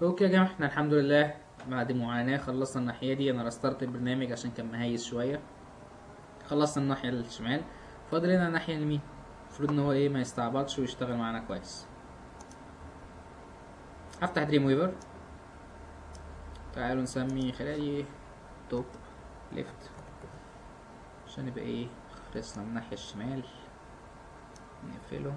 اوكي يا جماعة، احنا الحمد لله بعد معاناة خلصنا الناحية دي. انا رسترت البرنامج عشان كان مهيس شوية. خلصنا الناحية الشمال، فاضل لنا الناحية اليمين. المفروض ان هو ما يستعبطش ويشتغل معانا كويس. هفتح دريم ويفر. تعالوا نسمي خلالي توب ليفت عشان يبقى خلصنا من الناحية الشمال. نقفلهم.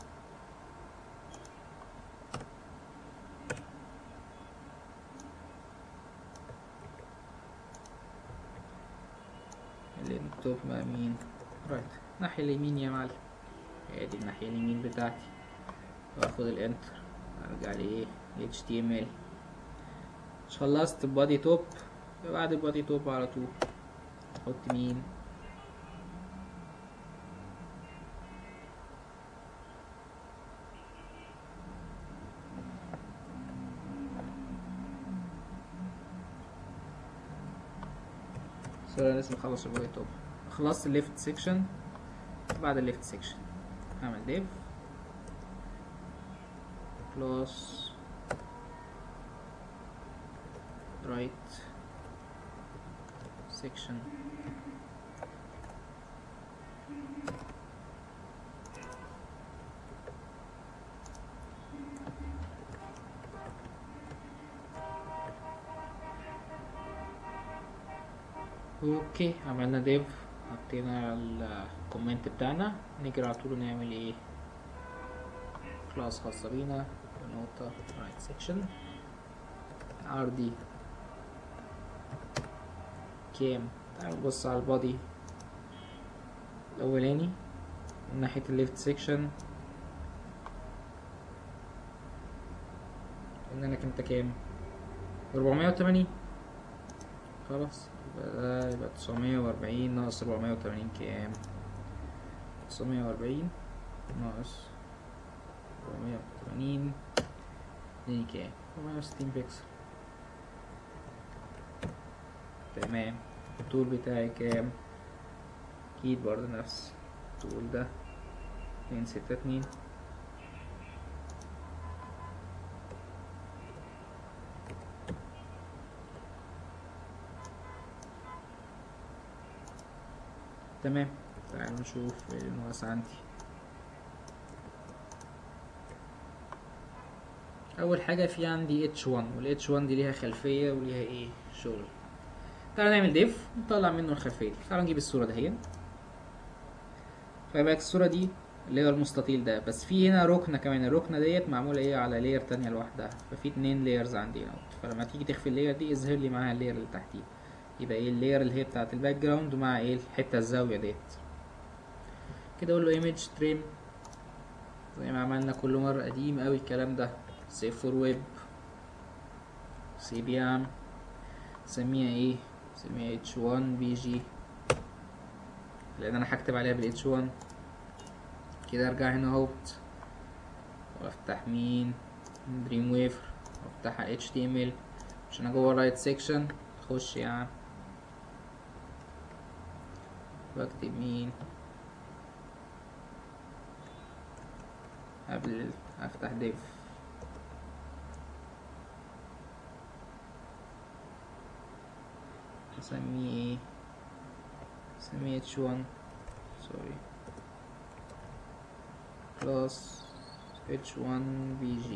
التوب بقى مين؟ رايت. الناحية اليمين يا معلم، ادي الناحية اليمين بتاعتي. واخد الانتر، ارجع HTML. مش خلصت البادي توب؟ بعد البادي توب على طول احط مين؟ سوري، انا لسه مخلص البادي توب. خلصت الليفت سيكشن. بعد الليفت سيكشن هعمل ديف كلاس رايت سيكشن. اوكي، عملنا ديف، حطينا الكومنت بتاعنا. نيجي على طول نعمل كلاس خاصة بينا، نقطة رايت سيكشن عرضي كام. تعالوا نبص على البادي الاولاني من ناحية الليفت سيكشن. قلنا لك انت كام؟ 480. خلاص، يبقى 940 ناقص 480 كام؟ 940 ناقص 480 دي كام؟ 460 بكسل. تمام. الطول بتاعي كام؟ اكيد برضه نفس الطول ده، 262. تمام. تعالوا نشوف ايه اللي ناقص عندي. اول حاجه في عندي H1، وال H1 دي ليها خلفيه وليها شغل. تعالى نعمل ديف نطلع منه الخلفيه دي. تعالى نجيب الصوره دهيا. خلي بالك الصوره دي اللي هو المستطيل ده، بس في هنا ركنه كمان. الركنه ديت معموله على لاير تانية لوحدها، ففي 2 لايرز عندي هنا. فلما تيجي تخفي اللاير دي اظهر لي معاها اللاير اللي تحتيه. يبقى اللاير اللي هي بتاعه الباك جراوند مع الحته الزاويه ديت كده. اقول له ايمج تريم زي ما عملنا كل مره. قديم قوي الكلام ده. سيف فور ويب، CBM. سميها سميها H1 BG، لان انا هكتب عليها H1 كده. ارجع هنا اهوت وافتح مين؟ دريم ويفر، وافتحها HTML عشان انا جوه رايت سيكشن. اخش واكتب مين قبل افتح ديف. اسميه اسميه H1 سوري كلاس H1 BG.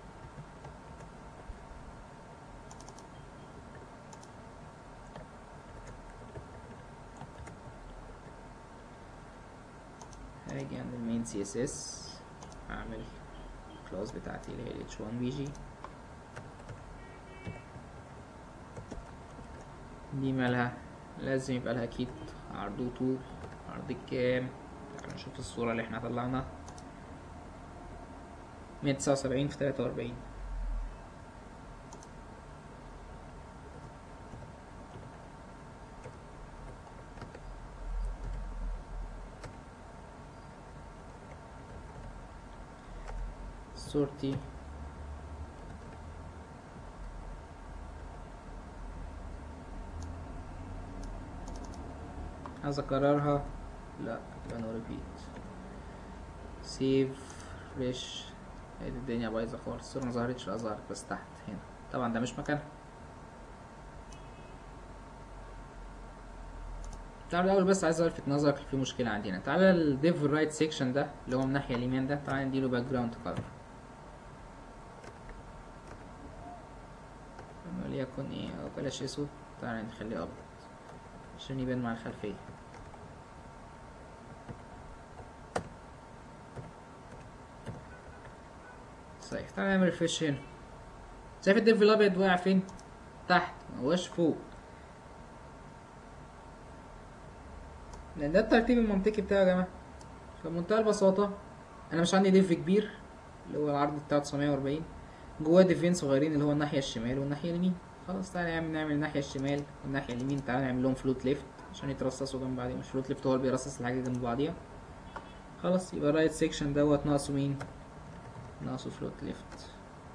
هاجي عند المين CSS، هعمل الكلاس بتاعتي اللي هي H1 BG. دي مالها؟ لازم يبقى لها اكيد عرض وطول. عرض كام؟ نشوف الصورة اللي احنا طلعناها. 179 في 43. صورتي عايز اكررها؟ لا، يبقى نو ريبيت. سيف فريش لقيت الدنيا بايظه خالص، الصوره مظهرتش، لا ظهرت بس تحت هنا. طبعا ده مش مكانها. تعالى الاول بس عايز الفت نظرك في مشكله عندنا. تعالى الديف رايت سيكشن ده اللي هو من الناحيه اليمين ده، تعالى نديله باك جراوند كلر وليكن ايه، او بلاش اسود، تعالى نخليه ابيض عشان يبان مع الخلفيه. صحيح. تعالى نعمل ريفريش هنا. شايف الديف الابيض واقع فين؟ تحت، مهوش فوق، لان ده الترتيب المنطقي بتاعه يا جماعه. فبمنتهى البساطه انا مش عندي ديف كبير اللي هو العرض بتاعه 940، جواه ديفين صغيرين اللي هو الناحيه الشمال والناحيه اليمين. خلاص تعالى نعمل الناحيه الشمال والناحيه اليمين، تعالى نعمل لهم فلوت ليفت عشان يترصصوا جنب بعضيهم. مش فلوت ليفت هو اللي بيرصص الحاجه جنب بعضيها. خلاص يبقى الرايت سيكشن دوت ناقصه مين؟ ناقصه فلوت ليفت.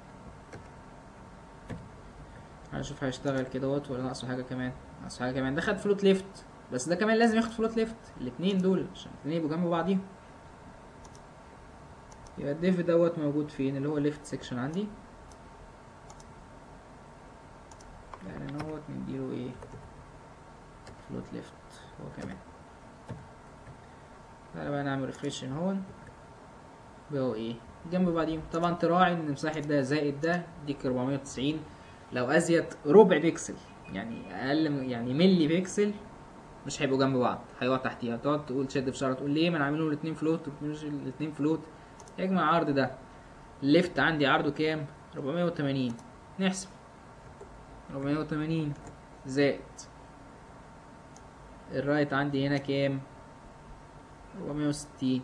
هنشوف هيشتغل كدهوت ولا ناقصه حاجه كمان. ناقصه حاجه كمان، ده خد فلوت ليفت بس ده كمان لازم ياخد فلوت ليفت، الاتنين دول عشان الاتنين يبقوا جنب بعضيهم. يبقى الديف دوت موجود فين؟ اللي هو ليفت سيكشن عندي. يعني نوت نديله ايه؟ فلوت ليفت هو كمان. تعالى بقى نعمل ريفريش هون، بقوا ايه؟ جنب بعضيهم. طبعا تراعي ان مساحة ده زائد ده ديك 490، لو ازيد ربع بيكسل يعني اقل يعني ملي بيكسل مش هيبقوا جنب بعض، هيقع تحتيها. تقعد تقول تشد في شعرك تقول ليه ما انا عاملهم الاتنين فلوت مش الاتنين فلوت. اجمع عرض ده، الليفت عندي عرضه كام؟ 480. نحسب 480 زائد الرايت عندي هنا كام؟ 460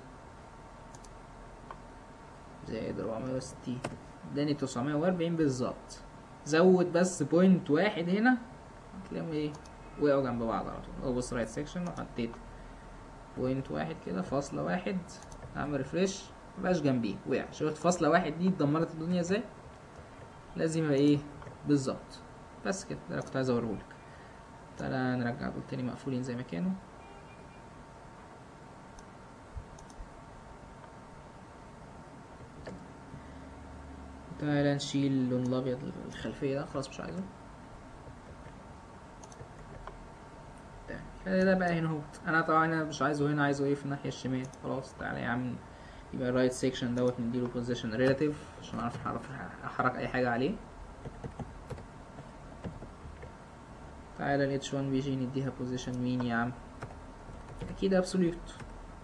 زائد 460 اداني 940 بالظبط. زود بس بوينت واحد هنا هتلاقيهم ايه؟ وقعوا جنب بعض على طول. ابص رايت سيكشن وحطيت بوينت واحد كده، فاصلة واحد، اعمل ريفريش مبقاش جنبيه، وقع. شفت فاصلة واحد دي اتدمرت الدنيا ازاي؟ لازم يبقى ايه بالظبط. بس كده، ده اللي كنت عايز اوريهولك. تعالى نرجع دول تاني مقفولين زي ما كانوا. تعالى نشيل اللون الابيض الخلفية ده، خلاص مش عايزه. ده بقى هنا اهوت. انا طبعا انا مش عايزه هنا، عايزه ايه في الناحية الشمال. خلاص تعالى يا عم، يبقى الرايت سيكشن دوت نديله بوزيشن ريلاتيف عشان اعرف احرك اي حاجة عليه. تعالى ال H1 بي جي نديها بوزيشن مين يا عم؟ اكيد ابسوليوت.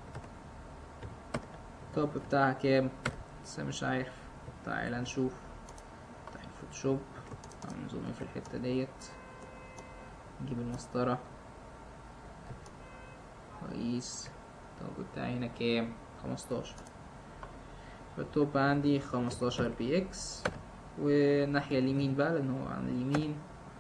التوب بتاعها كام؟ لسه مش عارف. تعالى نشوف. تعالى فوتوشوب، نزوم في الحتة ديت، نجيب المسطرة كويس. التوب بتاعي هنا كام؟ 15. فالتوب عندي 15 بي اكس. والناحية اليمين بقى لان هو عن اليمين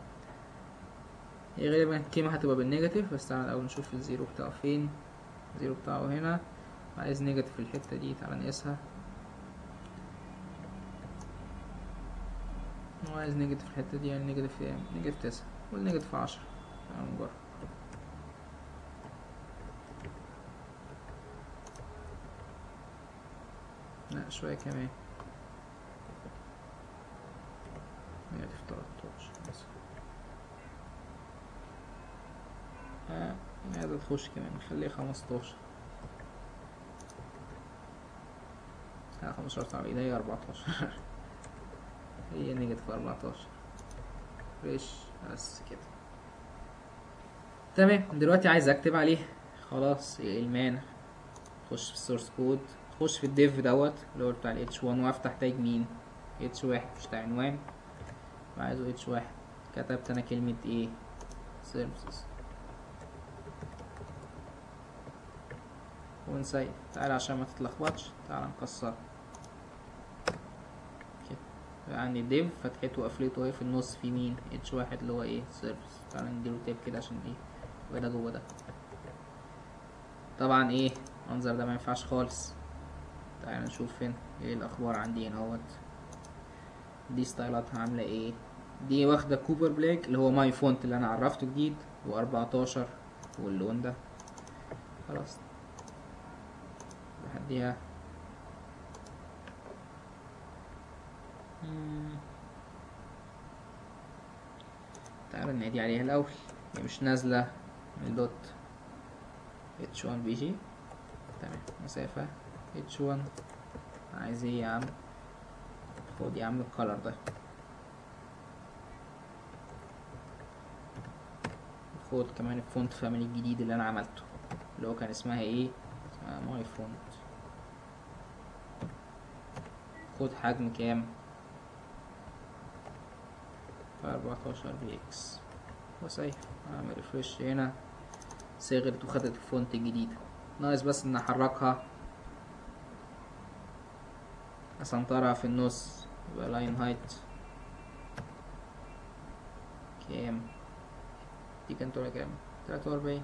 هي غالبا القيمة هتبقى بالنيجاتيف، بس تعالى الأول نشوف الزيرو بتاعه فين. الزيرو بتاعه هنا، عايز نيجاتيف في الحتة دي، تعالى نقيسها. هو عايز نيجاتيف في الحتة دي، يعني نيجاتيف ايه؟ نيجاتيف 9 والنيجاتيف 10. تعالى نجرب. لا شوية كمان، نيجاتيف 13 مثلا. عايزة تخش كمان، نخليها 15. 15 صعب، هي 14. هي نيجاتيف 14. فريش بس كده. تمام. دلوقتي عايز اكتب عليه. خلاص المان، خش في السورس كود، خش في الديف دوت اللي هو بتاع ال H1 وافتح تاج مين؟ H1 مش بتاع عنوان، وعايزه H1. كتبت انا كلمة ايه؟ services ونسيب. تعالى عشان ما تتلخبطش، تعالى نكسر كده. عندي ديف فتحته وقفلته اهي، في النص في مين؟ H1 اللي هو ايه؟ سيرفيس. تعالى نديله تاب كده عشان ايه؟ يبقى ده جوه ده. طبعا ايه المنظر ده مينفعش خالص. تعالى نشوف هنا ايه الاخبار عندي هنا اهوت. دي ستايلاتها عاملة ايه؟ دي واخدة كوبر بلاك اللي هو ماي فونت اللي انا عرفته جديد، و14 واللون ده. خلاص بهديها تعالوا ننادي عليها الاول. هي مش نازلة من دوت h1 بي جي. تمام، مسافة h1. عايز ايه يا عم؟ خد يا عم الكلر ده، خد كمان الفونت فاميلي الجديد اللي انا عملته، اللي هو كان اسمها ايه؟ اسمها ماي فونت. خد حجم كام؟ 14 بي اكس. وسيف اعمل ريفرش هنا، صغرت وخدت الفونت الجديدة. ناقص بس ان احركها، اسنطرها في النص، يبقى لاين هايت كام؟ دي كانت طولها كام؟ 43.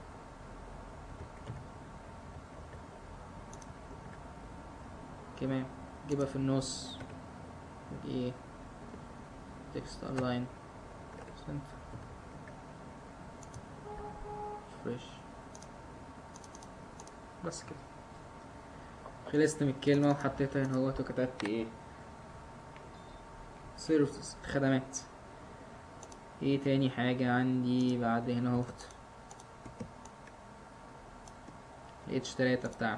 كمان جيبها في النص، ايه؟ تكست الاين سنتر فريش. بس كده خلصت من الكلمة وحطيتها هنا اهوت، وكتبت ايه؟ سيرفيسز، خدمات. ايه تاني حاجة عندي بعد هنا اهوت؟ ال H3 بتاعنا.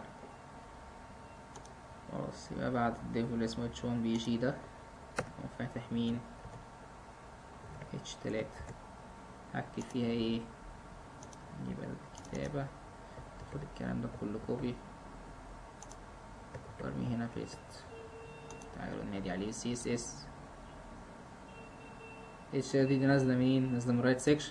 خلاص، يبقى بعد الديف اللي اسمه H1 بي جي ده، وفاتح مين؟ H3. هكتب فيها ايه؟ يبقى الكتابة، تاخد الكلام ده كله كوبي وارميه هنا بيست. تعالوا ننادي عليه CSS. H3 دي نازلة مين؟ نازلة من رايت سيكشن.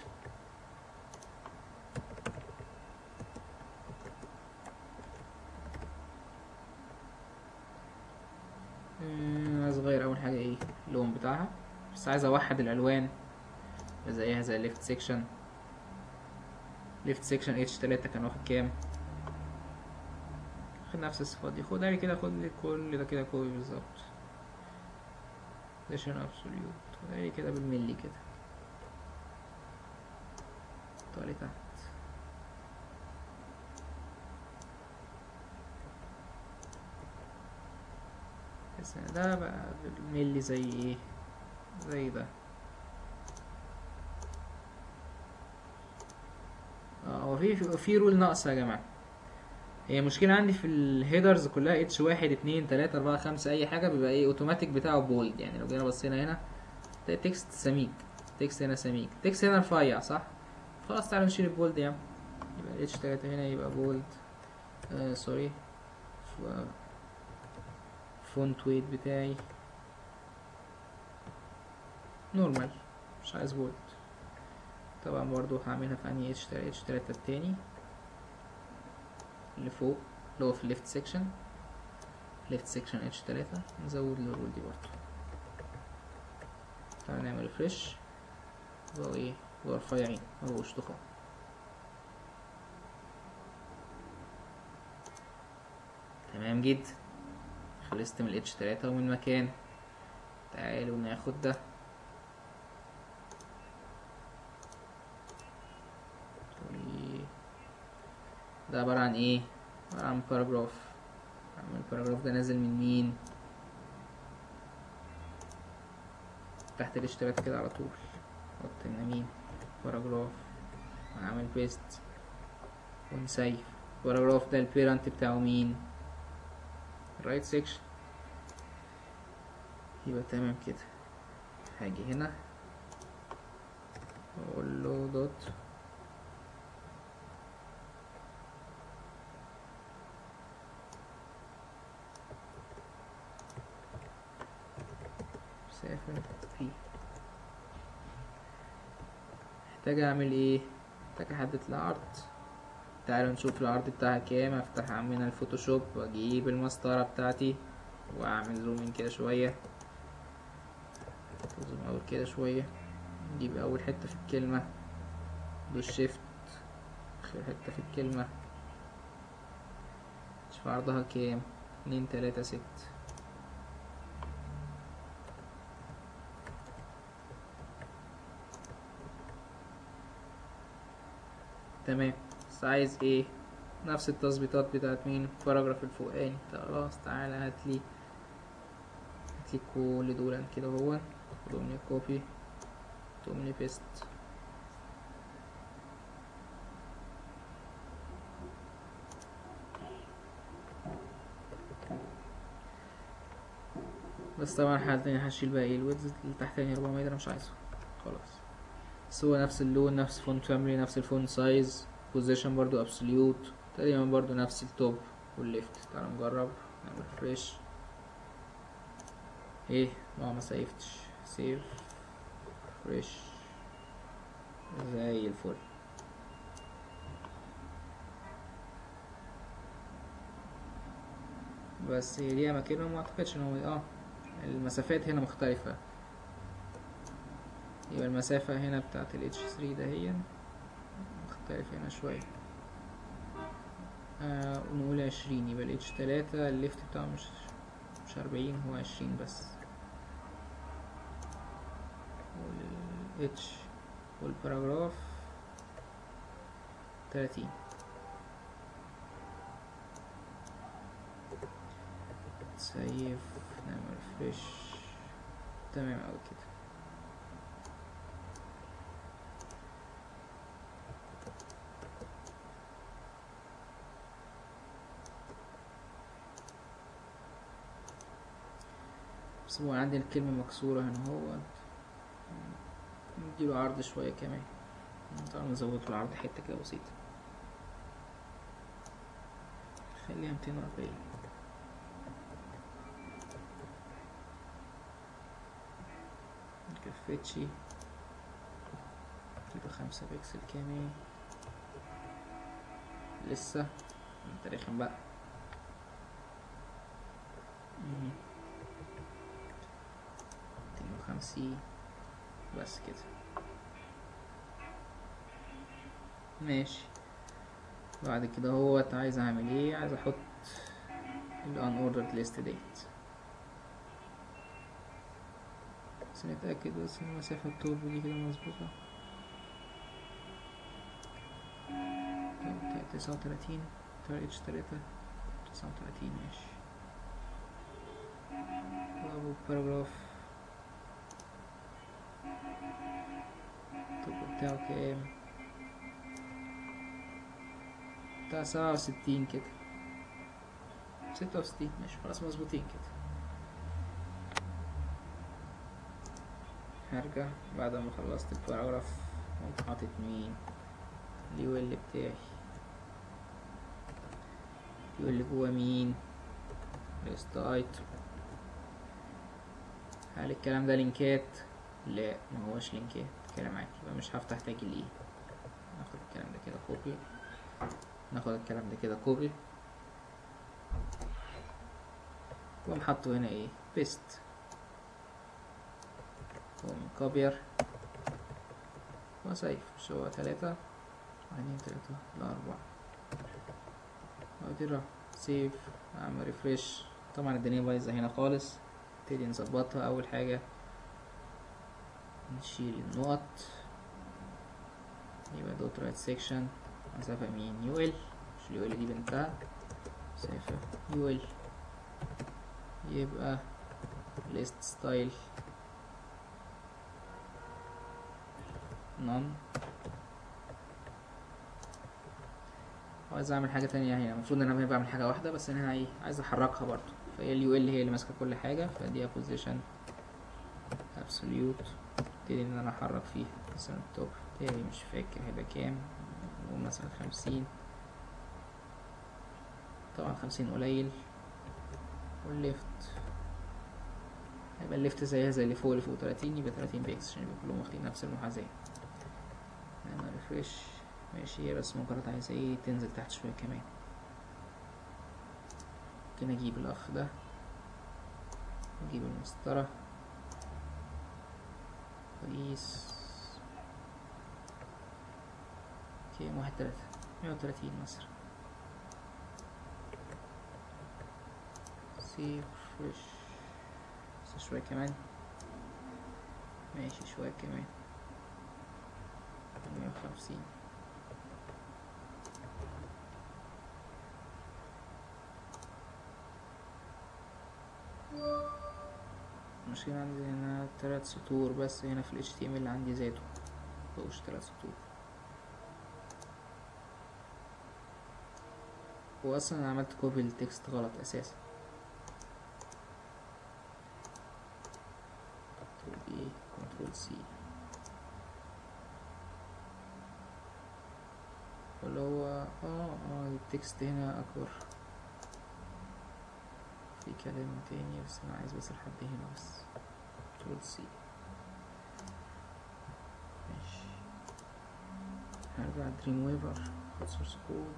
صغير. اول حاجة ايه؟ اللون بتاعها، بس عايز اوحد الالوان زيها زي الليفت سيكشن. ليفت سيكشن H3 كان واخد كام؟ خد نفس الصفات دي، خدها لي كده، خد لي كل ده كده كوبي بالظبط. سيشن ابسوليوت، خدها لي كده بالملي كده، حطها لي تحت. بس ده بقى بالملي زي ايه؟ زي ده. هو في رول ناقصة يا جماعة. هي مشكلة عندي في الهيدرز كلها H1 2 3 4 5 اي حاجة بيبقى ايه اوتوماتيك بتاعه بولد. يعني لو جينا بصينا هنا تلاقي تكست سميك، تكست هنا سميك، تكست هنا رفيع، صح؟ خلاص تعالوا نشيل البولد يا عم. يبقى H3 هنا يبقى بولد. سوري، فونت ويت بتاعي نورمال، مش عايز بولد. طبعا برضو هعملها في انهي H3 التاني اللي فوق، اللي هو في الليفت سيكشن. ليفت سيكشن H3 نزود الرول دي برضو. تعالى نعمل ريفرش، بقوا ايه؟ بقوا رفيعين، مبقوش تخان. تمام جدا، خلصت من H3 ومن مكان. تعالوا ناخد ده، ده عبارة عن ايه؟ عبارة عن باراجراف. الباراجراف ده نازل من مين؟ تحت الاشتراك كده على طول، حط هنا مين؟ باراجراف، هعمل بيست ونسيف. الباراجراف ده البيرنت بتاعه مين؟ الرايت سيكشن. يبقى تمام كده. هاجي هنا اقول له دوت مسافة في. محتاج اعمل ايه؟ محتاج احدد العرض. تعالوا نشوف العرض بتاعها كام. افتح من الفوتوشوب واجيب المسطرة بتاعتي واعمل زومين كده شوية، زوم اوت كده شوية. نجيب اول حتة في الكلمة، دوس شيفت، اخر حتة في الكلمة. شوف عرضها كام، 2 3 6. تمام، بس عايز ايه؟ نفس التظبيطات بتاعت مين؟ الباراجراف الفوقاني. خلاص تعالى هاتلي كل دول كده، هو خدهم لي كوبي، خدهم لي بيست. بس طبعا حالتين هشيل بقى ايه الويدز اللي تحتاني 400 ده انا مش عايزه خلاص. بس هو نفس اللون، نفس فونت فاميلي، نفس الفونت سايز، بوزيشن برضو ابسوليوت تقريبا، برضو نفس التوب والليفت. تعالوا نجرب نعمل فريش. ايه ما سيفتش، سيف فريش زي الفل. بس هي دي اماكنهم، ما اعتقدش ان هو المسافات هنا مختلفة. يبقى المسافة هنا بتاعت ال H3 ده هي مختلفة هنا شوية. ونقول 20، يبقى ال H3 الليفت بتاعه مش 40، هو 20 بس. وال H والباراجراف 30. سيف نعمل فريش. تمام اوي كده. بس هو عندي الكلمة مكسورة هنا، هو نديله عرض شوية كمان. طبعا نزود في العرض حتة كده بسيطة، خليها 240. مكفتش، اديله 5 بكسل كمان لسه. انت رخم بقى. 250 بس كده ماشي. بعد كده هو عايز اعمل ايه؟ عايز احط ال unordered list ديت. بس نتأكد بس ان المسافة الطول دي كده مظبوطة. 39 H3 39 ماشي. وابو باراجراف الطول بتاعه كام؟ بتاع 67 كده، 66 ماشي خلاص مظبوطين كده. هرجع بعد ما خلصت الباراجراف، قمت حاطط مين؟ اليو ال بتاعي. اليو ال جوا مين؟ ليست ايتم. هل الكلام ده لينكات؟ لا ما هوش لينكات، كلام عادي، يبقى مش هفتح تاج الايه. ناخد الكلام ده كده كوبي، ناخد الكلام ده كده كوبي، واقوم حاطه هنا ايه بيست، واقوم كوبير وسيف. مش هو 3 بعدين 3 ل4 وادي سيف. اعمل ريفريش. طبعا الدنيا بايظه هنا خالص، نبتدي نظبطها. اول حاجه نشيل النقط، يبقى دوت رايت سيكشن مسافة مين؟ يو ال، مش اليو ال دي بنتها، مسافة يو ال. يبقى list style none. عايز اعمل حاجة تانية هنا، المفروض ان انا بعمل حاجة واحدة بس انا ايه عايز احركها برضو، فهي اليو ال هي اللي ماسكة كل حاجة، فدي position absolute. ابتدي ان انا احرك فيه مثلا التوب بتاعي مش فاكر هيبقى كام، نقول مثلا 50. طبعا 50 قليل. والليفت هيبقى الليفت زيها زي اللي فوق 30، يبقى 30 بيكس عشان يبقى كلهم واخدين نفس المحاذاة. نعمل ريفريش ماشي. هي بس مجرد عايزة ايه تنزل تحت شوية كمان. ممكن اجيب الاخ ده واجيب المسطرة واقيس كام، 130 مثلا. سيف فريش بس شوية كمان ماشي، شوية كمان 150. المشكلة عندي هنا 3 سطور بس، هنا في ال HTML عندي زادوا مبقوش 3 سطور. هو اصلا انا عملت كوبي التكست غلط اساسا. كنترول سي، اللي هو التكست هنا اكبر في كلام تاني، بس انا عايز بس لحد هنا بس. كنترول سي ماشي. هرجع دريم ويفر سورس كود.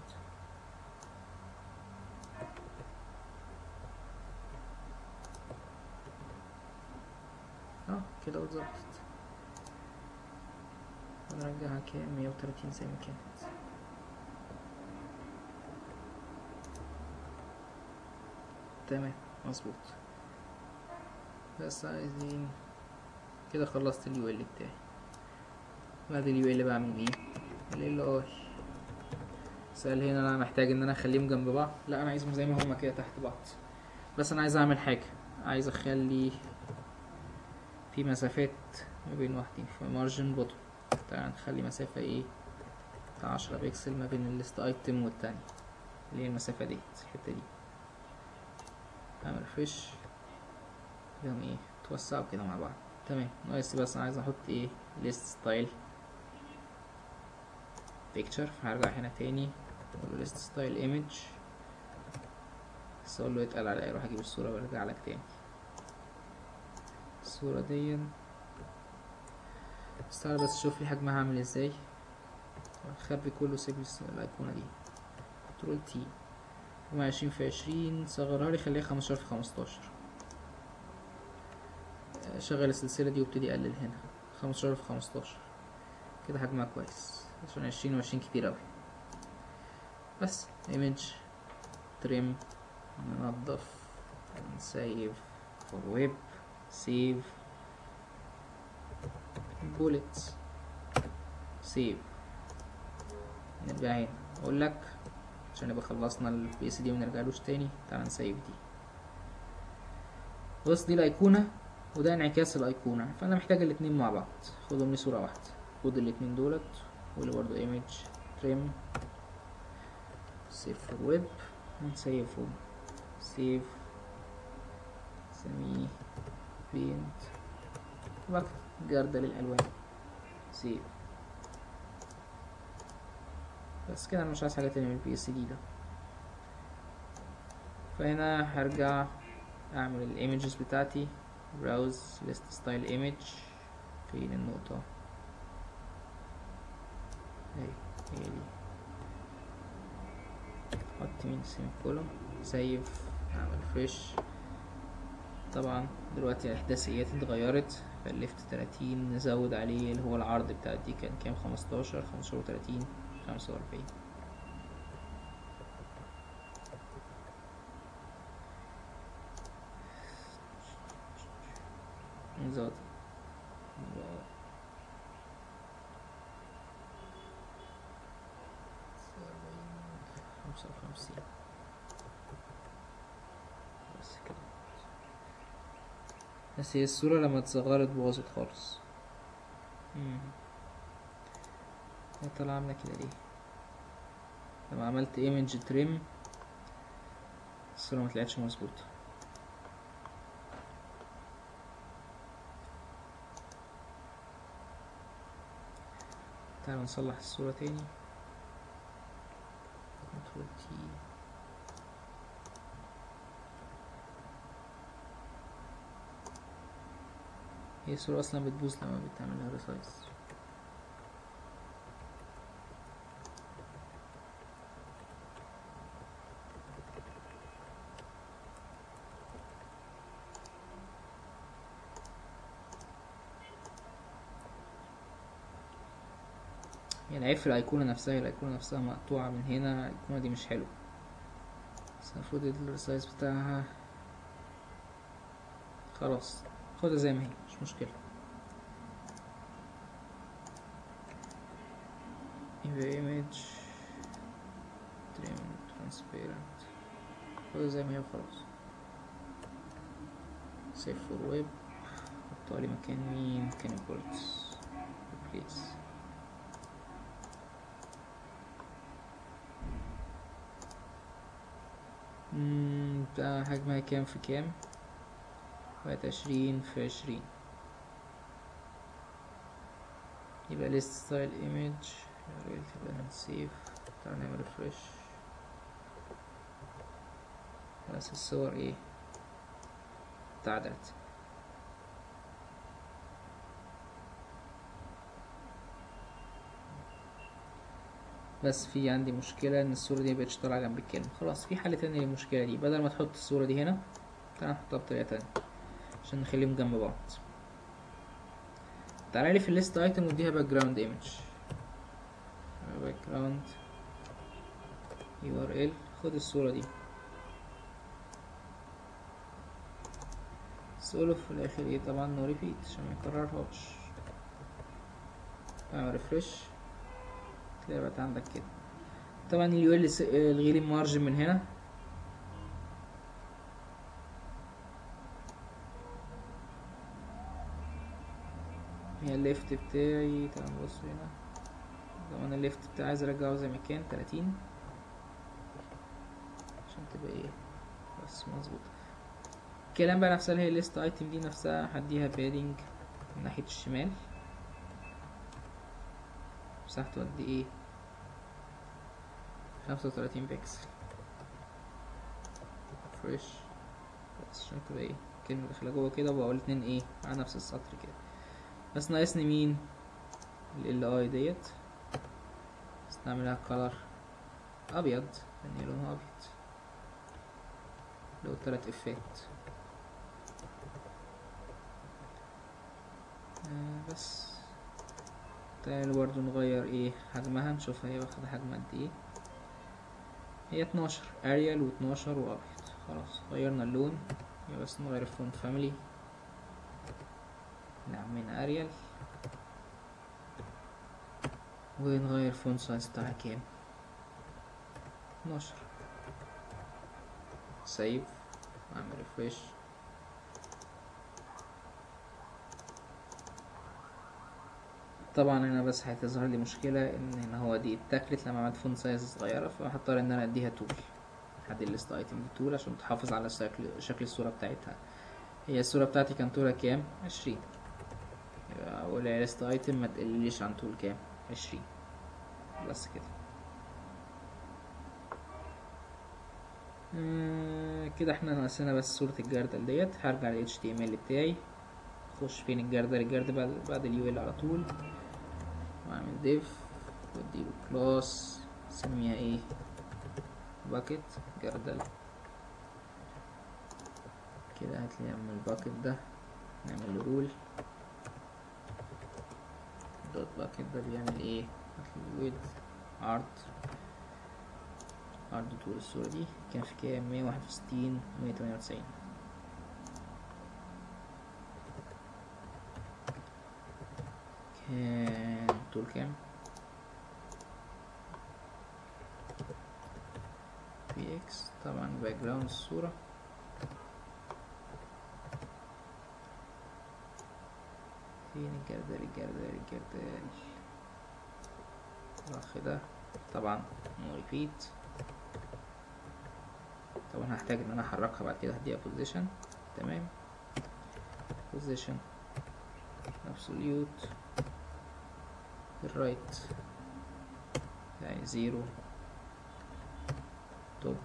كده اتظبطت. هنرجعها كام؟ 130 زي ما كانت. تمام مظبوط. بس عايزين كده خلصت اليو ال بتاعي. بعد اليو ال بعمل ايه؟ ال اي. سؤال هنا انا محتاج ان انا اخليهم جنب بعض؟ لا، انا عايزهم زي ما هما كده تحت بعض، بس انا عايز اعمل حاجه. عايز اخلي في مسافات ما بين واحدين في مارجن بوتوم. تعال نخلي مسافه ايه بتاع 10 بكسل ما بين الليست ايتم والتاني، اللي هي المسافه دي الحته دي. اعمل ريفريش يوم ايه توسعوا كده مع بعض. تمام ناقص بس انا عايز احط ايه ليست ستايل بيكتشر. فهرجع هنا تاني اقول له ليست ستايل ايمج، بس اقول له اتقل على اروح اجيب الصوره وارجع لك تاني. الصوره دي بس تعالى بس شوف لي حجمها عامل ازاي. خبي كله، سيب لي الايقونه دي. كنترول تي 20 في 20 صغرها لي، خليها 15 في 15. شغل السلسله دي وابتدي اقلل هنا 15 في 15 كده حجمها كويس، عشان 20 و20 كتير اوي. بس ايمج تريم، ننضف، سيف فور ويب، سيف بوليتس، سيف. نرجع هنا اقول لك عشان نبقى خلصنا البي اس دي ومنرجعلوش تاني. تعال نسيف دي. بص دي الايقونه وده انعكاس الايقونه، فانا محتاج الاتنين مع بعض. خدهم لي صوره واحده، خد الاتنين دولت واللي برضو ايمج تريم سيف فور ويب، هنسيفهم سيف سميه بينت وقت جردل الالوان سيف. بس كده انا مش عايز حاجه تانية من البي اس دي ده. فهنا هرجع اعمل الايمجز بتاعتي براوز ليست ستايل ايمج. فين النقطه؟ هي دي. حط مين سيمي كولوم، سيف، اعمل فريش. طبعا دلوقتي الاحداثيات اتغيرت، فالليفت 30 نزود عليه اللي هو العرض بتاع دي كان كام؟ 15 و30 45. نزود 55. بس كده. بس هي الصورة لما اتصغرت باظت خالص. هي طالعة عاملة كده ليه؟ لما عملت ايمج تريم الصورة مطلعتش مظبوطة. تعالوا نصلح الصورة تاني. كنترول تي. هي الصورة اصلا بتبوظ لما بتعملها ريسايز. يعني عيب في الايقونة نفسها، الايقونة نفسها مقطوعة من هنا، الايقونة دي مش حلوة، بس المفروض الريسايز بتاعها خلاص خدها زي ما هي مش مشكلة. image trim transparent خدها زي ما هي وخلاص. save for web، حطها لي مكان مين؟ مكان البولتس replace. بقى حجمها كام في كام؟ بقت 20 في 20. يبقى list style image تبقى نسيف. تعالى نعمل refresh. بس الصور ايه اتعدلت. بس في عندي مشكلة ان الصورة دي مبقتش طالعة جنب الكلمة. خلاص في حل تاني للمشكلة دي، بدل ما تحط الصورة دي هنا تعالى نحطها بطريقة تانية عشان نخليهم جنب بعض. تعالى لي في الليست ايتم واديها باك جراوند ايمج. باك جراوند URL. خد الصورة دي سولو في الاخر ايه طبعا نو ريبيت عشان ميكررهاش. اعمل ريفرش تلاقي بقت عندك كده. طبعا اليو ال الغي المارجن من هنا. هي الليفت بتاعي. تعال نبص هنا. طبعا الليفت بتاعي عايز ارجعه زي ما كان 30 عشان تبقى ايه بس مظبوط. الكلام بقى نفسها اللي هي الليست ايتم دي نفسها هديها بادنج من ناحية الشمال. مساحته قد ايه 35 بكسل. فريش بس عشان تبقى ايه كلمة داخلة جوه كده وبقول اتنين ايه على نفس السطر كده. بس ناقصني مين ال اي ديت. بس نعملها كولر ابيض لان لونها ابيض لو 3 افات. بس تعالوا برضو نغير ايه حجمها نشوف هي واخدة حجم قد ايه. هي 12 اريال و12 وابيض. خلاص غيرنا اللون. يبقى بس نغير الفونت فاميلي نعمل اريال ونغير فونت سايز بتاعها كام 12. سيف واعمل ريفريش. طبعا هنا بس هتظهر لي مشكلة ان هنا هو دي اتاكلت لما عملت فونت سايز صغيرة، فهضطر ان انا اديها تول. هدي الليست ايتم دي تول عشان تحافظ على شكل الصورة بتاعتها. هي الصورة بتاعتي كان طولها كام 20. يبقى اقول ليست ايتم ما تقلليش عن طول كام 20 بس كده. كده احنا ناقصنا بس صورة الجردل ديت. هرجع ل HTML بتاعي. اخش فين الجردل بعد اليو ال على طول واعمل ديف واديله كلاس اسميها ايه باكيت جردل كده. هتلاقي من الباكيت ده نعمل له رول دوت باكيت ده بيعمل ايه ويد عرض طول الصورة دي كان في كام 161 198. كان طول كام في اكس. طبعا باك جراوند الصورة فين الجردل الاخ ده. طبعا نو ريبيت. طبعا هحتاج ان انا احركها بعد كده هديها بوزيشن. تمام بوزيشن ابسوليوت الرايت يعني 0 توب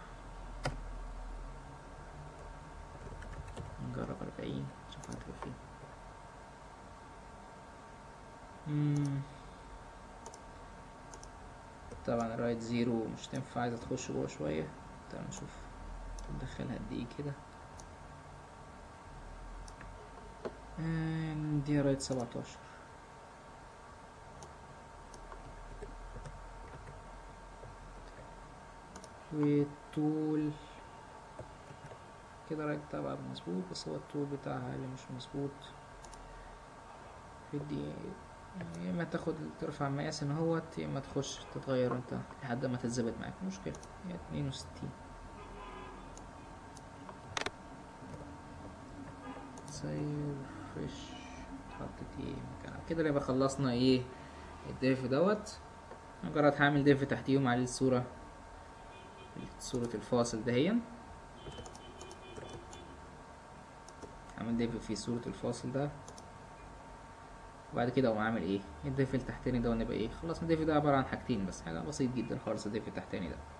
نجرب 40 نشوف هتبقى فين. طبعا الرايت 0 مش تنفع عايزة تخش جوه شوية. تعال نشوف ندخلها قد ايه كده. دي رايت 17 والطول كده رايت طبعا مظبوط بس هو الطول بتاعها اللي مش مظبوط. في دي يا اما تاخد ترفع مقاس ان هوت يا اما تخش تتغير انت لحد ما تتظبط معاك مشكلة. هي 62 سيف فريش حطيت ايه مكانها كده. يبقى خلصنا ايه الديف دوت. مجرد هعمل ديف تحتيهم على صورة الفاصل دهيا. هعمل ديف في صورة الفاصل ده وبعد كده اقوم عامل ايه الضيف التحتاني ده، ونبقى ايه خلاص. الضيف ده عبارة عن حاجتين بس، حاجة بسيط جدا خالص الضيف التحتاني ده.